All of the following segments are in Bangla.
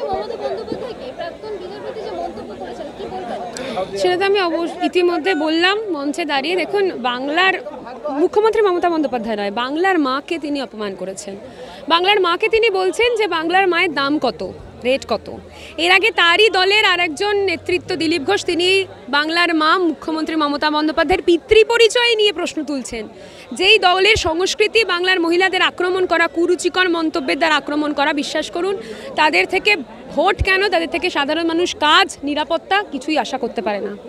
সেটা তো আমি ইতিমধ্যে বললাম মঞ্চে দাঁড়িয়ে। দেখুন, বাংলার মুখ্যমন্ত্রী মমতা বন্দ্যোপাধ্যায় নয়, বাংলার মাকে তিনি অপমান করেছেন। বাংলার মাকে তিনি বলছেন যে বাংলার মায়ের দাম কত, রেট কত। এর আগে তারই দলের আরেকজন নেতৃত্ব দিলীপ ঘোষ, তিনি বাংলার মা মুখ্যমন্ত্রী মমতা বন্দ্যোপাধ্যায়ের পিতৃ পরিচয় নিয়ে প্রশ্ন তুলছেন। যেই দলের সংস্কৃতি বাংলার মহিলাদের আক্রমণ করা, কুরুচিকর মন্তব্যের দ্বারা আক্রমণ করা, বিশ্বাস করুন তাদের থেকে ভোট কেন, তাদের থেকে সাধারণ মানুষ কাজ, নিরাপত্তা কিছুই আশা করতে পারে না।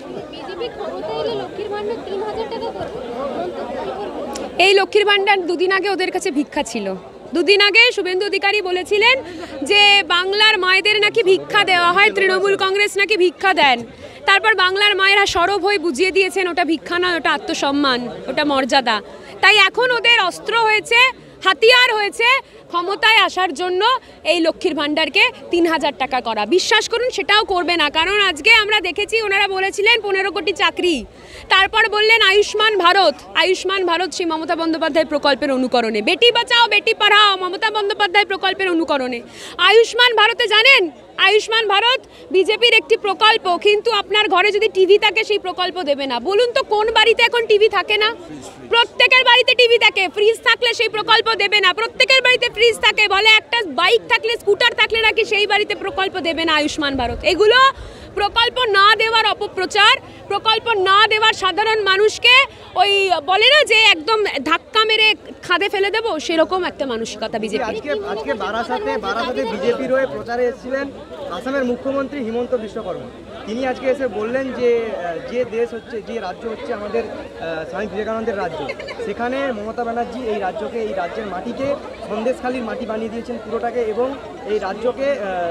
এই লক্ষ্মীর ভাণ্ডার দুদিন আগে ওদের কাছে ভিক্ষা ছিল। দুদিন আগে শুভেন্দু অধিকারী বলেছিলেন যে বাংলার মায়েদের নাকি ভিক্ষা দেওয়া হয়, তৃণমূল কংগ্রেস নাকি ভিক্ষা দেন। তারপর বাংলার মায়েরা সরব হয়ে বুঝিয়ে দিয়েছেন ওটা ভিক্ষা নয়, ওটা আত্মসম্মান, ওটা মর্যাদা। তাই এখন ওদের অস্ত্র হয়েছে, হাতিয়ার হয়েছে ক্ষমতায় আসার জন্য এই লক্ষ্মীর ভাণ্ডারকে ৩,০০০ টাকা করা। বিশ্বাস করুন সেটাও করবে না, কারণ আজকে আমরা দেখেছি ওনারা বলেছিলেন ১৫ কোটি চাকরি, তারপর বললেন আয়ুষ্মান ভারত। আয়ুষ্মান ভারত সেই মমতা বন্দ্যোপাধ্যায় প্রকল্পের অনুকরণে, বেটি বাঁচাও বেটি পড়াও মমতা বন্দ্যোপাধ্যায় প্রকল্পের অনুকরণে। আয়ুষ্মান ভারতে জানেন, আয়ুষ্মান ভারত বিজেপির একটি প্রকল্প, কিন্তু আপনার ঘরে যদি টিভি থাকে সেই প্রকল্প দেবে না। বলুন তো কোন বাড়িতে এখন টিভি থাকে না? প্রত্যেকের বাড়িতে টিভি থাকে। ফ্রিজ থাকলে সেই প্রকল্প দেবে না। প্রত্যেকের বাড়িতে ফ্রিজ থাকে, বলে একটা বাইক থাকলে, স্কুটার থাকলে নাকি সেই বাড়িতে প্রকল্প দেবে না আয়ুষ্মান ভারত। এগুলো প্রকল্প না দেওয়ার অপপ্রচার, প্রকল্প না দেওয়ার সাধারণ মানুষকে ওই বলে না যে একদম ধাক্কা মেরে খাদে ফেলে দেবো, সেরকম একটা মানসিকতা বিজেপি। আজকে বারাসাতে বিজেপির হয়ে প্রচারে এসেছিলেন আসামের মুখ্যমন্ত্রী হিমন্ত বিশ্ব শর্মা। তিনি আজকে এসে বললেন যে যে দেশ হচ্ছে, যে রাজ্য হচ্ছে আমাদের স্বামী বিবেকানন্দের রাজ্য, সেখানে মমতা ব্যানার্জি এই রাজ্যকে, এই রাজ্যের মাটিকে সন্দেশখালীর মাটি বানিয়ে দিয়েছেন পুরোটাকে, এবং এই রাজ্যকে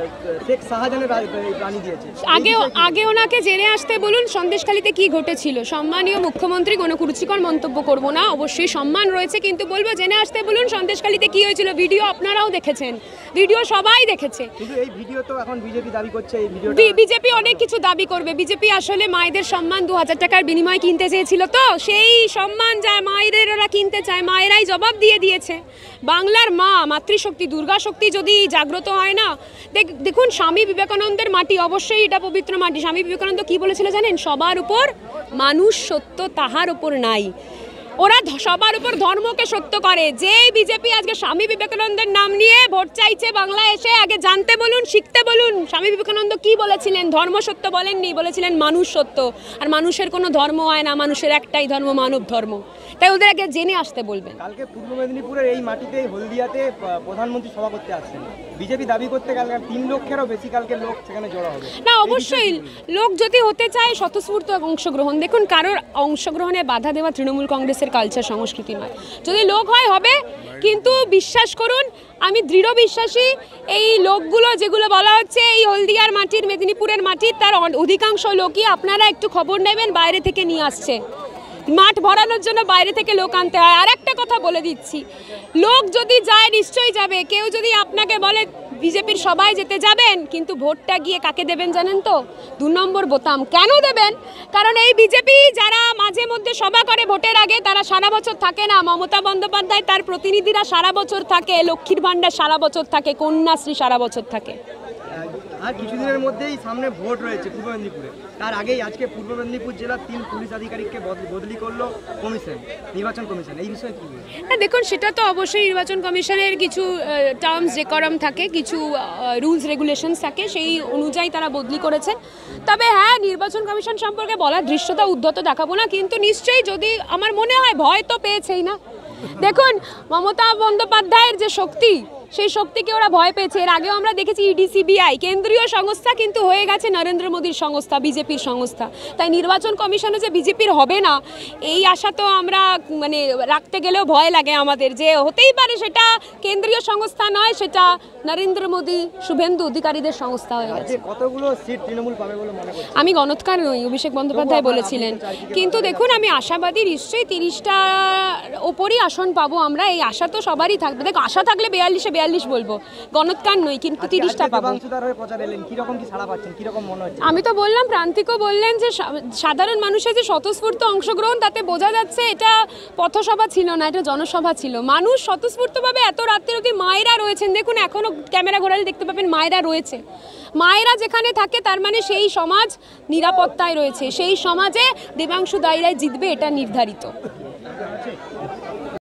শেখ শাহজাহানের বানিয়ে দিয়েছে। আগে ওনাকে জেনে আসতে বলুন সন্দেশখালীতে কি ঘটেছিল। সম্মানীয় মুখ্যমন্ত্রী, কোনো কুরুচিকর মন্তব্য করব না, অবশ্যই সম্মান রয়েছে, কিন্তু বলবো জেনে আসতে বলুন সন্দেশখালীতে কি হয়েছিল। ভিডিও আপনারাও দেখেছেন, ভিডিও সবাই দেখেছে। কিন্তু এই ভিডিও তো এখন বিজেপি দাবি করছে, এই ভিডিও বিজেপি অনেক কিছু দাবি করবে। বিজেপি আসলে মায়েদের সম্মান ২০০০ টাকার বিনিময়ে কিনতে চেয়েছিল, তো সেই সম্মান যা মায়েদের ওরা কিনতে চায়, মায়েরাই জবাব দিয়ে দিয়েছে। বাংলার মা, মাতৃশক্তি, দুর্গা শক্তি যদি জাগ্রত হয় না, দেখুন স্বামী বিবেকানন্দের মাটি, অবশ্যই এটা পবিত্র মাটি। স্বামী বিবেকানন্দ কি বলেছিল জানেন? সবার উপর মানুষ সত্য, তাহার উপর নাই। ওরা সবার উপর ধর্মকে সত্য করে। যে বিজেপি আজকে স্বামী বিবেকানন্দের নাম নিয়ে ভোট চাইছে বাংলায় এসে, আগে জানতে বলুন, শিখতে বলুন স্বামী বিবেকানন্দ কি বলেছিলেন। ধর্ম সত্য বলেননি, বলেছিলেন মানুষ সত্য। আর মানুষের কোনো ধর্ম হয় না, মানুষের একটাই ধর্ম, মানব ধর্ম। তাই ওদের আগে জেনে আসতে বলবেন। কালকে পূর্ব মেদিনীপুরের এই মাটিতে, হলদিয়াতে প্রধানমন্ত্রী সভা করতে আসছেন। বিজেপি দাবি করতে কালকে ৩ লক্ষেরও বেশি কালকে লোক সেখানে জড়ো হবে। না, অবশ্যই লোক যদি হতে চায় স্বতঃস্ফূর্ত অংশগ্রহণ। দেখুন, কারোর অংশগ্রহণে বাধা দেওয়া তৃণমূল কংগ্রেসের কালচার, সংস্কৃতি নয়। যদি লোক হয় হবে, কিন্তু বিশ্বাস করুন আমি দৃঢ় বিশ্বাসী এই লোকগুলো যেগুলো বলা হচ্ছে এই হলদিয়ার মাটির, মেদিনীপুরের মাটির, তার অধিকাংশ লোকই আপনারা একটু খবর নেবেন বাইরে থেকে নিয়ে আসছে। মাঠ ভরানোর জন্য বাইরে থেকে লোক আনতে হয়। আর একটা কথা বলে দিচ্ছি, লোক যদি যায় নিশ্চয়ই যাবে। কেউ যদি আপনাকে বলে বিজেপির সবাই যেতে যাবেন, কিন্তু ভোটটা গিয়ে কাকে দেবেন জানেন তো? ২ নম্বর বোতাম। কেন দেবেন? কারণ এই বিজেপি যারা মাঝে মধ্যে সভা করে ভোটের আগে, তারা সারা বছর থাকে না। মমতা বন্দ্যোপাধ্যায়, তার প্রতিনিধিরা সারা বছর থাকে, লক্ষ্মীর ভাণ্ডার সারা বছর থাকে, কন্যাশ্রী সারা বছর থাকে। আর কিছুদিনের মধ্যেই সামনে ভোট রয়েছে পূর্ব মেদিনীপুরে। তার আগেই আজকে পূর্ব মেদিনীপুর জেলার ৩ পুলিশ আধিকারিককে বদলি করলো কমিশন, নির্বাচন কমিশন। এই বিষয়ে কি বলবেন? হ্যাঁ, দেখুন সেটা তো অবশ্যই নির্বাচন কমিশনের কিছু টার্মস ডেকোরাম থাকে, কিছু রুলস রেগুলেশনস থাকে, সেই অনুযায়ী তারা বদলি করেছেন। তবে হ্যাঁ, নির্বাচন কমিশন সম্পর্কে বলার দৃশ্যতা উদ্ধত দেখাবো না, কিন্তু নিশ্চয়ই যদি আমার মনে হয় ভয় তো পেয়েছেই না। দেখুন মমতা বন্দ্যোপাধ্যায়ের যে শক্তি, সেই শক্তিকে ওরা ভয় পেয়েছে। এর আগেও আমরা দেখেছি ইডি, সিবিআই কেন্দ্রীয় সংস্থা, কিন্তু হয়ে গেছে নরেন্দ্র মোদীর সংস্থা, বিজেপির সংস্থা। তাই নির্বাচন কমিশনে যে বিজেপির হবে না, এই আশা তো আমরা মানে রাখতে গেলেও ভয় লাগে আমাদের, যে হতেই পারে সেটা কেন্দ্রীয় সংস্থা নয়, সেটা নরেন্দ্র মোদী, শুভেন্দু অধিকারীদের সংস্থা হয়ে গেছে। কতগুলো সিট তৃণমূল পাবে বলে মনে করছেন? আমি গণৎকার নই, অভিষেক বন্দ্যোপাধ্যায় বলেছিলেন। কিন্তু দেখুন আমি আশাবাদী, নিশ্চয়ই ৩০টার ওপরই আসন পাবো আমরা, এই আশা তো সবারই থাকবে। দেখো, আশা থাকলে ৪২-এ 42 বলবো, গণৎকার নই, কিন্তু 30টা পাবো। দেবাংশুদার হয়ে প্রচার এলেন, কিরকম কি সাড়া পাচ্ছেন, কিরকম মনে হচ্ছে? আমি তো বললাম, প্রান্তিকও বললেন যে সাধারণ মানুষের যে স্বতঃস্ফূর্ত অংশগ্রহণ, তাতে বোঝা যাচ্ছে এটা পথসভা ছিল না, এটা জনসভা ছিল। মানুষ স্বতঃস্ফূর্তভাবে এত রাত্রেও কি মায়েরা রয়েছেন, দেখুন এখনও ক্যামেরা ঘোরালে দেখতে পাবেন মায়েরা রয়েছে। মায়েরা যেখানে থাকে তার মানে সেই সমাজ নিরাপত্তায় রয়েছে, সেই সমাজে দেবাংশু দাইরাই জিতবে, এটা নির্ধারিত।